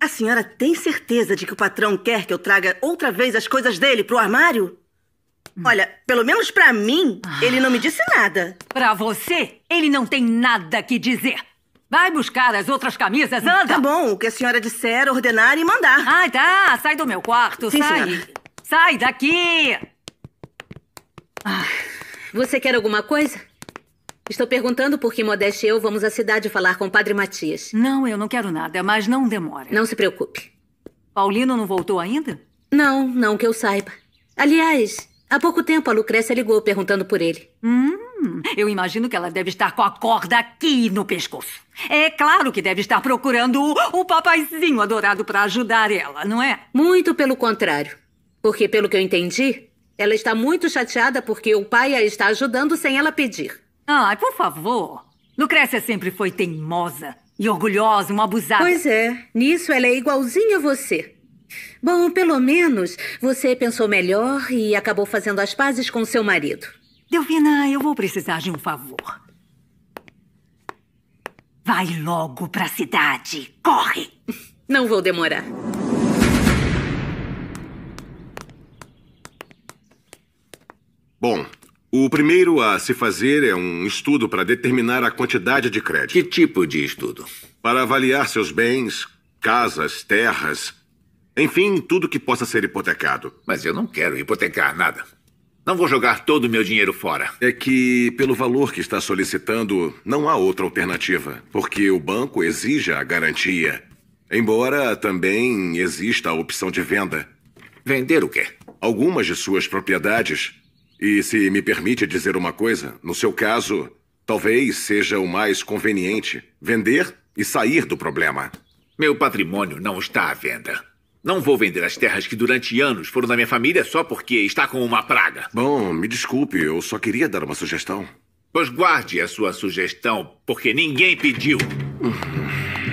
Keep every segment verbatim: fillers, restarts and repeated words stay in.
A senhora tem certeza de que o patrão quer que eu traga outra vez as coisas dele pro armário? Hum. Olha, pelo menos pra mim, ah. ele não me disse nada. Pra você, ele não tem nada que dizer. Vai buscar as outras camisas, anda! Tá bom, o que a senhora disser, ordenar e mandar. Ah, tá. Sai do meu quarto, Sim, sai. Senhora. Sai daqui! Ah. Você quer alguma coisa? Estou perguntando por que Modeste e eu vamos à cidade falar com o Padre Matias. Não, eu não quero nada, mas não demora. Não se preocupe. Paulino não voltou ainda? Não, não que eu saiba. Aliás, há pouco tempo a Lucrécia ligou perguntando por ele. Hum, eu imagino que ela deve estar com a corda aqui no pescoço. É claro que deve estar procurando o, o papaizinho adorado para ajudar ela, não é? Muito pelo contrário. Porque, pelo que eu entendi, ela está muito chateada porque o pai a está ajudando sem ela pedir. Ai, por favor. Lucrécia sempre foi teimosa e orgulhosa, uma abusada. Pois é, nisso ela é igualzinha a você. Bom, pelo menos você pensou melhor e acabou fazendo as pazes com seu marido. Delfina, eu vou precisar de um favor. Vai logo pra cidade. Corre! Não vou demorar. Bom, o primeiro a se fazer é um estudo para determinar a quantidade de crédito. Que tipo de estudo? Para avaliar seus bens, casas, terras, enfim, tudo que possa ser hipotecado. Mas eu não quero hipotecar nada. Não vou jogar todo o meu dinheiro fora. É que, pelo valor que está solicitando, não há outra alternativa, porque o banco exige a garantia. Embora também exista a opção de venda. Vender o quê? Algumas de suas propriedades. E se me permite dizer uma coisa, no seu caso, talvez seja o mais conveniente vender e sair do problema. Meu patrimônio não está à venda. Não vou vender as terras que durante anos foram da minha família só porque está com uma praga. Bom, me desculpe, eu só queria dar uma sugestão. Pois guarde a sua sugestão, porque ninguém pediu. Uhum.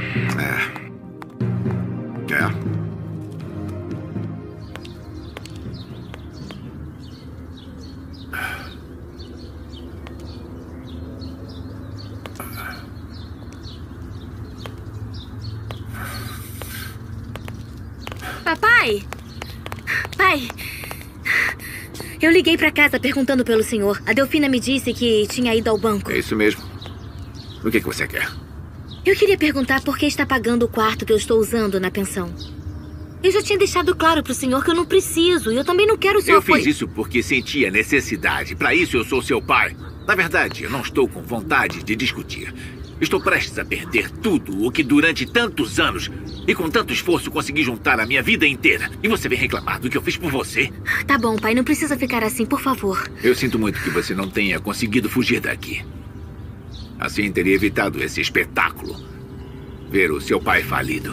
É. É. Papai! Pai! Eu liguei pra casa perguntando pelo senhor. A Delfina me disse que tinha ido ao banco. É isso mesmo. O que, que você quer? Eu queria perguntar por que está pagando o quarto que eu estou usando na pensão. Eu já tinha deixado claro pro senhor que eu não preciso. E eu também não quero o seu Eu apoio. fiz isso porque sentia necessidade. Para isso eu sou seu pai. Na verdade, eu não estou com vontade de discutir. Estou prestes a perder tudo o que durante tantos anos e com tanto esforço consegui juntar a minha vida inteira. E você vem reclamar do que eu fiz por você? Tá bom, pai. Não precisa ficar assim, por favor. Eu sinto muito que você não tenha conseguido fugir daqui. Assim teria evitado esse espetáculo. Ver o seu pai falido.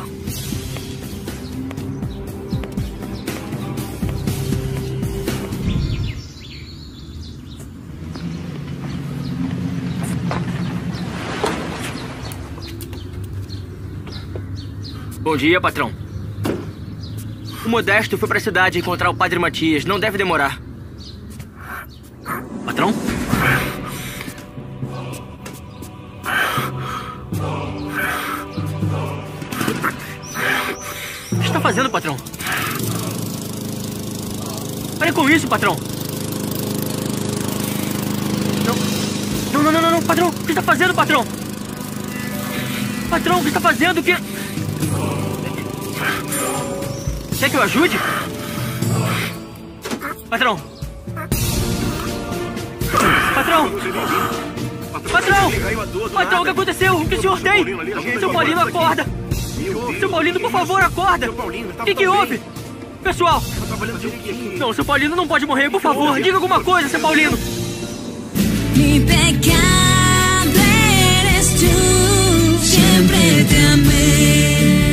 Bom dia, patrão. O Modesto foi pra cidade encontrar o Padre Matias. Não deve demorar. Patrão? O que está fazendo, patrão? Pare com isso, patrão. Não. Não, não, não, não, patrão. O que está fazendo, patrão? Patrão, o que está fazendo? O que... Quer que eu ajude? Patrão! Patrão! Patrão! Patrão, o que aconteceu? O que o senhor tem? Seu Paulino, acorda! Seu Paulino, por favor, acorda! O que que houve? Pessoal! Não, seu Paulino não pode morrer, por favor! Diga alguma coisa, seu Paulino! Mi pecado eres tú, siempre te amé.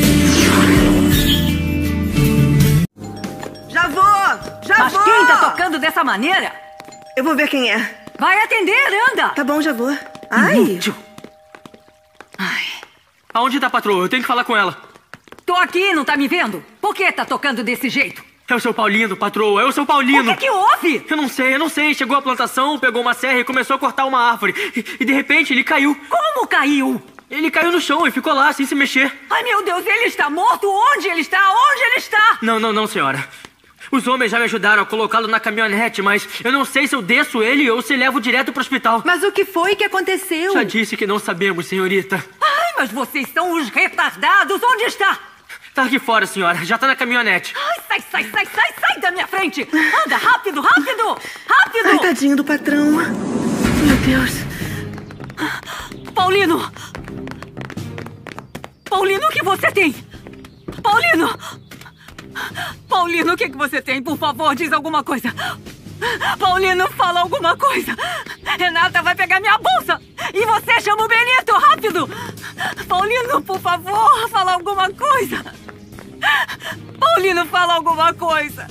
Já vou! Já Mas vou! Mas quem tá tocando dessa maneira? Eu vou ver quem é. Vai atender, anda! Tá bom, já vou. Ai! Inútil. Ai. Aonde tá a patroa? Eu tenho que falar com ela. Tô aqui, não tá me vendo? Por que tá tocando desse jeito? É o seu Paulino, patroa, é o seu Paulino. O que que houve? Eu não sei, eu não sei. Chegou a plantação, pegou uma serra e começou a cortar uma árvore. E, e de repente ele caiu. Como caiu? Ele caiu no chão e ficou lá, sem se mexer. Ai, meu Deus, ele está morto? Onde ele está? Onde ele está? Não, não, não, senhora. Os homens já me ajudaram a colocá-lo na caminhonete, mas eu não sei se eu desço ele ou se levo direto pro hospital. Mas o que foi que aconteceu? Já disse que não sabemos, senhorita. Ai, mas vocês são os retardados. Onde está? Tá aqui fora, senhora. Já tá na caminhonete. Ai, sai, sai, sai, sai, sai da minha frente. Anda, rápido, rápido, rápido. Ai, tadinho do patrão. Meu Deus. Paulino! Paulino, o que você tem? Paulino! Paulino, o que, que você tem? Por favor, diz alguma coisa. Paulino, fala alguma coisa. Renata vai pegar minha bolsa. E você chama o Benito, rápido. Paulino, por favor, fala alguma coisa. Paulino, fala alguma coisa.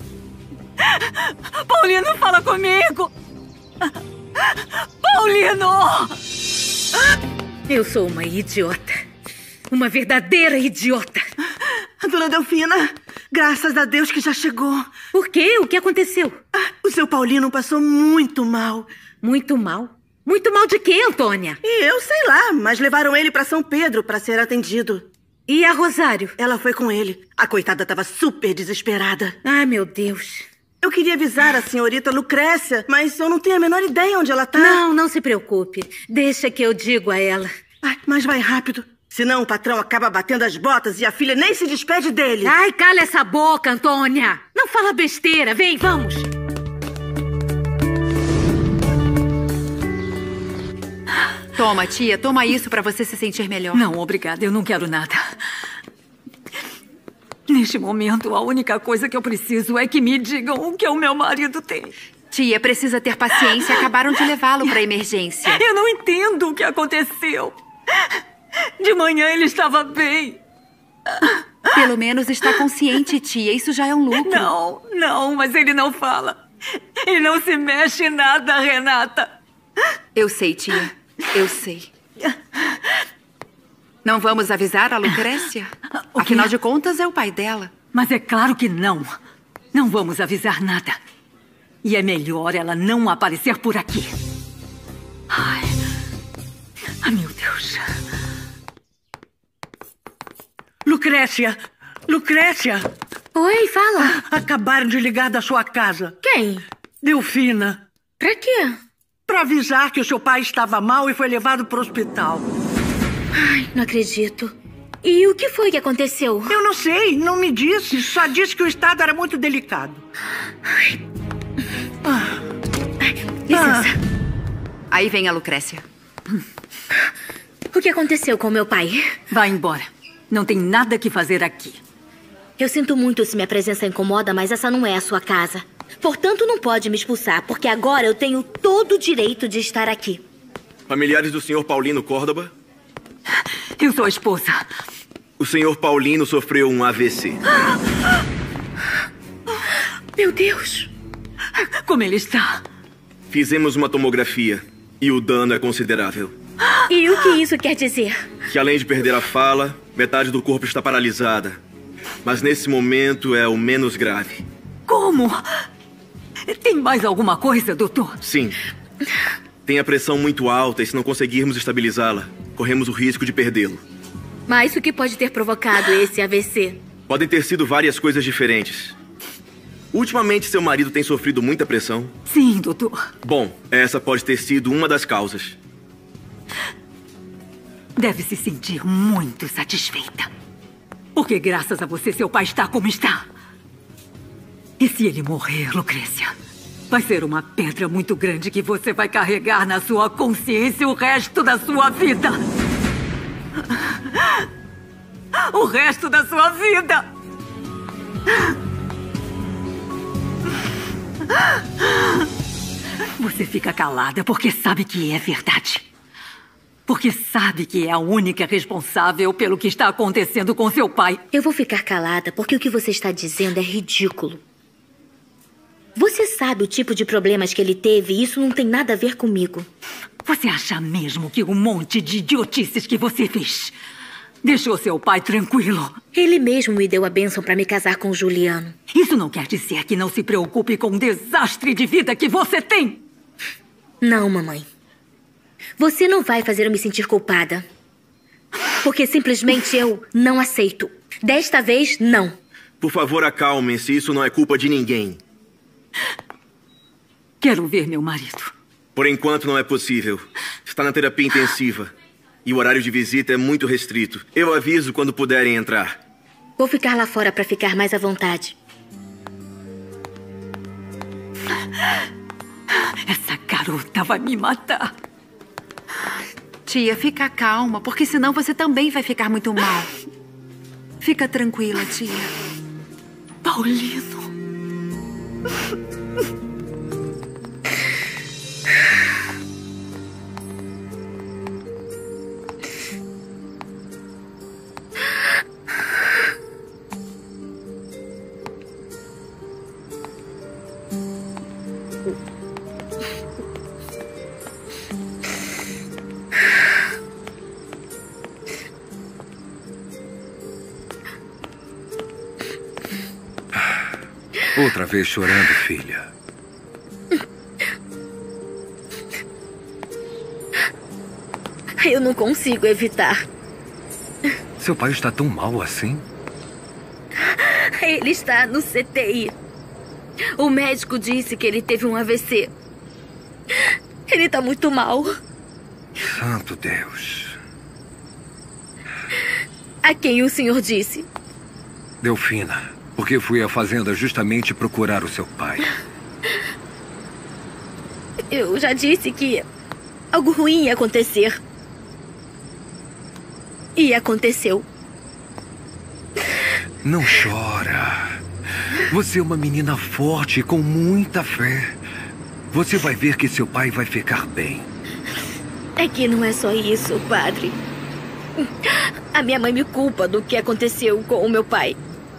Paulino, fala comigo. Paulino! Eu sou uma idiota. Uma verdadeira idiota. Dona Delfina, graças a Deus que já chegou. Por quê? O que aconteceu? O seu Paulino passou muito mal. Muito mal? Muito mal de quê, Antônia? E eu sei lá, mas levaram ele pra São Pedro pra ser atendido. E a Rosário? Ela foi com ele. A coitada tava super desesperada. Ai, meu Deus. Eu queria avisar a senhorita Lucrécia, mas eu não tenho a menor ideia onde ela tá. Não, não se preocupe. Deixa que eu digo a ela. Ai, mas vai rápido. Senão o patrão acaba batendo as botas e a filha nem se despede dele. Ai, cala essa boca, Antônia. Não fala besteira. Vem, vamos. Toma, tia, toma isso pra você se sentir melhor. Não, obrigada, eu não quero nada. Neste momento, a única coisa que eu preciso é que me digam o que o meu marido tem. Tia, precisa ter paciência. Acabaram de levá-lo pra emergência. Eu não entendo o que aconteceu. De manhã ele estava bem. Pelo menos está consciente, tia. Isso já é um lucro. Não, não, mas ele não fala. Ele não se mexe nada, Renata. Eu sei, tia. Eu sei. Não vamos avisar a Lucrécia? Afinal de contas, é o pai dela. Mas é claro que não. Não vamos avisar nada. E é melhor ela não aparecer por aqui. Ai, ai meu Deus. Lucrécia! Lucrécia! Oi, fala. Acabaram de ligar da sua casa. Quem? Delfina. Pra quê? Pra avisar que o seu pai estava mal e foi levado pro hospital. Ai, não acredito. E o que foi que aconteceu? Eu não sei, não me disse. Só disse que o estado era muito delicado. Ai. Ah. Licença. Ah. Aí vem a Lucrécia. O que aconteceu com meu pai? Vá embora. Não tem nada que fazer aqui. Eu sinto muito se minha presença incomoda, mas essa não é a sua casa. Portanto, não pode me expulsar, porque agora eu tenho todo o direito de estar aqui. Familiares do senhor Paulino Córdoba? Eu sou a esposa. O senhor Paulino sofreu um A V C. Meu Deus! Como ele está? Fizemos uma tomografia e o dano é considerável. E o que isso quer dizer? Que além de perder a fala, metade do corpo está paralisada. Mas nesse momento é o menos grave. Como? Tem mais alguma coisa, doutor? Sim. Tem a pressão muito alta e se não conseguirmos estabilizá-la, corremos o risco de perdê-lo. Mas o que pode ter provocado esse A V C? Podem ter sido várias coisas diferentes. Ultimamente, seu marido tem sofrido muita pressão? Sim, doutor. Bom, essa pode ter sido uma das causas. Deve se sentir muito satisfeita. Porque graças a você, seu pai está como está. E se ele morrer, Lucrécia, vai ser uma pedra muito grande que você vai carregar na sua consciência o resto da sua vida. O resto da sua vida. Você fica calada porque sabe que é verdade. Porque sabe que é a única responsável pelo que está acontecendo com seu pai. Eu vou ficar calada porque o que você está dizendo é ridículo. Você sabe o tipo de problemas que ele teve e isso não tem nada a ver comigo. Você acha mesmo que um monte de idiotices que você fez deixou seu pai tranquilo? Ele mesmo me deu a bênção para me casar com o Juliano. Isso não quer dizer que não se preocupe com o desastre de vida que você tem. Não, mamãe. Você não vai fazer eu me sentir culpada. Porque simplesmente eu não aceito. Desta vez, não. Por favor, acalmem-se. Isso não é culpa de ninguém. Quero ver meu marido. Por enquanto não é possível. Está na terapia intensiva. E o horário de visita é muito restrito. Eu aviso quando puderem entrar. Vou ficar lá fora para ficar mais à vontade. Essa garota vai me matar. Tia, fica calma, porque senão você também vai ficar muito mal. Fica tranquila, tia. Paulino. Outra vez chorando, filha. Eu não consigo evitar. Seu pai está tão mal assim? Ele está no C T I. O médico disse que ele teve um A V C. Ele está muito mal. Santo Deus. A quem o senhor disse? Delfina, porque fui à fazenda justamente procurar o seu pai. Eu já disse que algo ruim ia acontecer. E aconteceu. Não chora. Você é uma menina forte, com muita fé. Você vai ver que seu pai vai ficar bem. É que não é só isso, padre. A minha mãe me culpa do que aconteceu com o meu pai.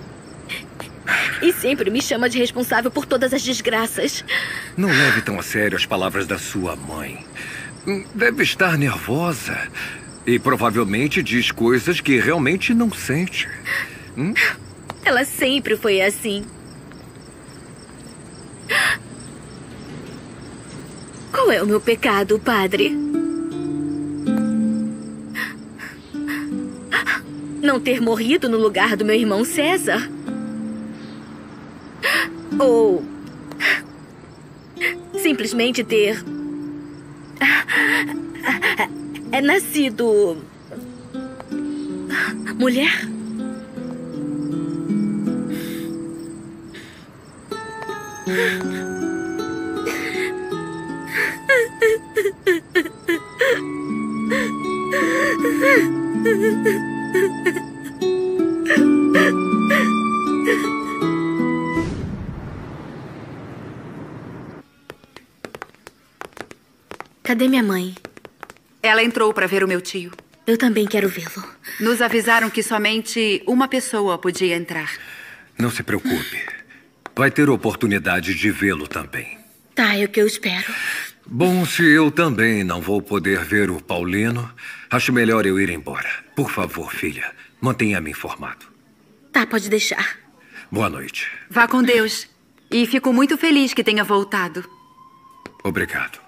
E sempre me chama de responsável por todas as desgraças. Não leve tão a sério as palavras da sua mãe. Deve estar nervosa. E provavelmente diz coisas que realmente não sente. Hum? Ela sempre foi assim. Qual é o meu pecado, padre? Não ter morrido no lugar do meu irmão César? Ou simplesmente ter é nascido mulher? Cadê minha mãe? Ela entrou para ver o meu tio. Eu também quero vê-lo. Nos avisaram que somente uma pessoa podia entrar. Não se preocupe. Vai ter oportunidade de vê-lo também. Tá, é o que eu espero. Bom, se eu também não vou poder ver o Paulino, acho melhor eu ir embora. Por favor, filha, mantenha-me informado. Tá, pode deixar. Boa noite. Vá com Deus. E fico muito feliz que tenha voltado. Obrigado.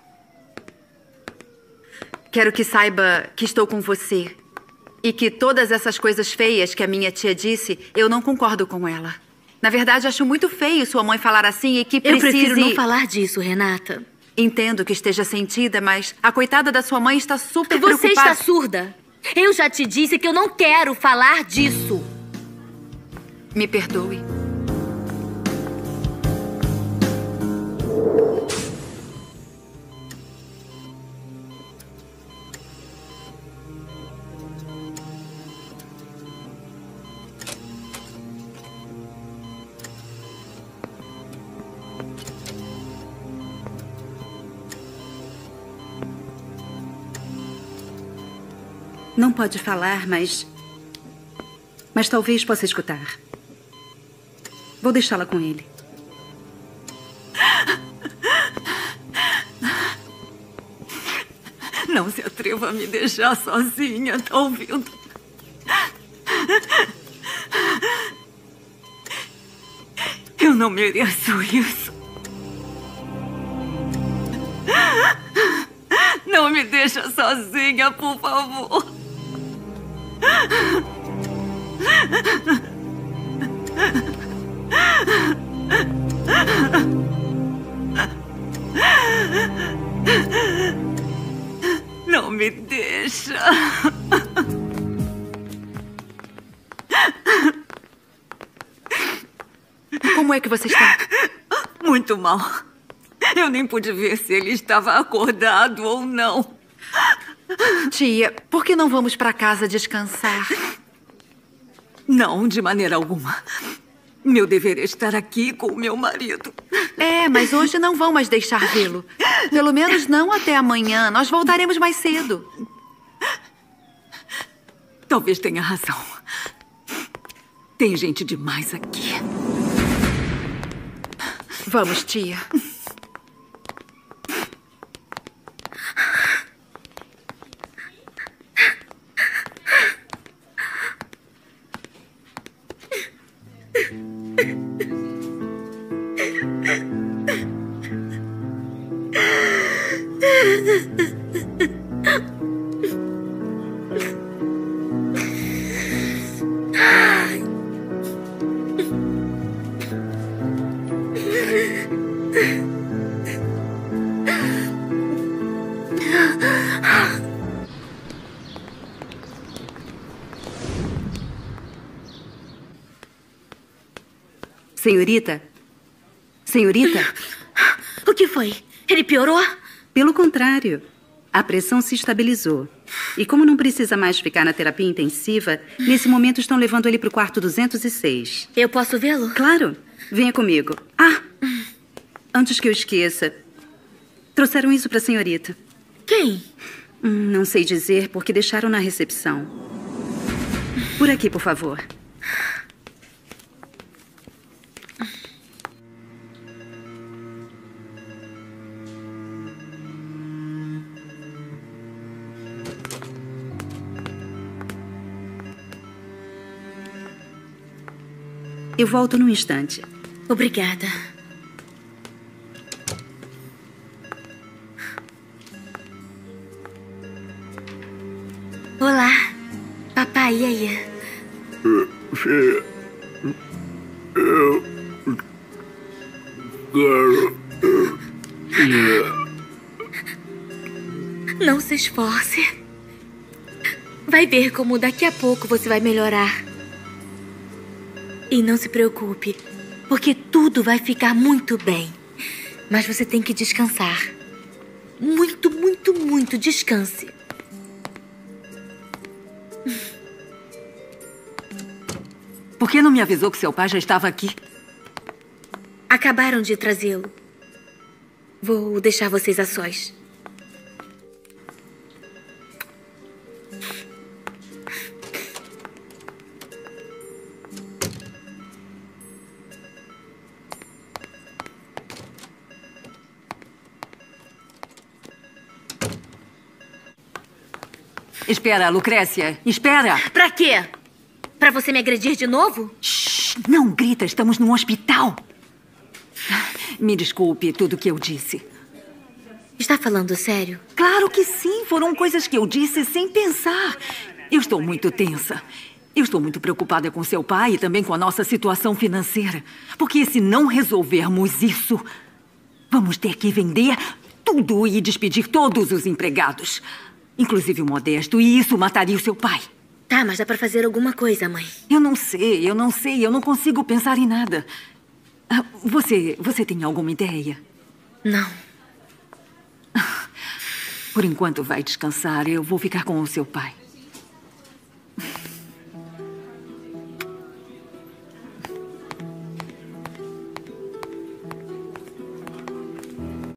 Quero que saiba que estou com você. E que todas essas coisas feias que a minha tia disse, eu não concordo com ela. Na verdade, acho muito feio sua mãe falar assim e que precise... Eu prefiro não falar disso, Renata. Entendo que esteja sentida, mas a coitada da sua mãe está super Você preocupada. está surda. Eu já te disse que eu não quero falar disso. Me perdoe. Não pode falar, mas... Mas talvez possa escutar. Vou deixá-la com ele. Não se atreva a me deixar sozinha, tá ouvindo? Eu não mereço isso. Não me deixa sozinha, por favor. Não me deixa. Como é que você está? Muito mal. Eu nem pude ver se ele estava acordado ou não. Tia, por que não vamos para casa descansar? Não, de maneira alguma. Meu dever é estar aqui com o meu marido. É, mas hoje não vão mais deixar vê-lo. Pelo menos não até amanhã. Nós voltaremos mais cedo. Talvez tenha razão. Tem gente demais aqui. Vamos, tia. Senhorita? Senhorita? O que foi? Ele piorou? Pelo contrário, a pressão se estabilizou. E como não precisa mais ficar na terapia intensiva, nesse momento estão levando ele para o quarto duzentos e seis. Eu posso vê-lo? Claro. Venha comigo. Ah! Antes que eu esqueça, trouxeram isso para a senhorita. Quem? Hum, não sei dizer, porque deixaram na recepção. Por aqui, por favor. Eu volto num instante. Obrigada. Olá, papai, e aí? Filha, eu quero... Não se esforce. Vai ver como daqui a pouco você vai melhorar. E não se preocupe, porque tudo vai ficar muito bem. Mas você tem que descansar. Muito, muito, muito descanse. Por que não me avisou que seu pai já estava aqui? Acabaram de trazê-lo. Vou deixar vocês a sós. Espera, Lucrécia. Espera. Pra quê? Pra você me agredir de novo? Shhh, não grita. Estamos num hospital. Me desculpe tudo o que eu disse. Está falando sério? Claro que sim. Foram coisas que eu disse sem pensar. Eu estou muito tensa. Eu estou muito preocupada com seu pai e também com a nossa situação financeira. Porque se não resolvermos isso, vamos ter que vender tudo e despedir todos os empregados. Inclusive o Modesto, e isso mataria o seu pai. Tá, mas dá pra fazer alguma coisa, mãe. Eu não sei, eu não sei, eu não consigo pensar em nada. Você, você tem alguma ideia? Não. Por enquanto vai descansar, eu vou ficar com o seu pai.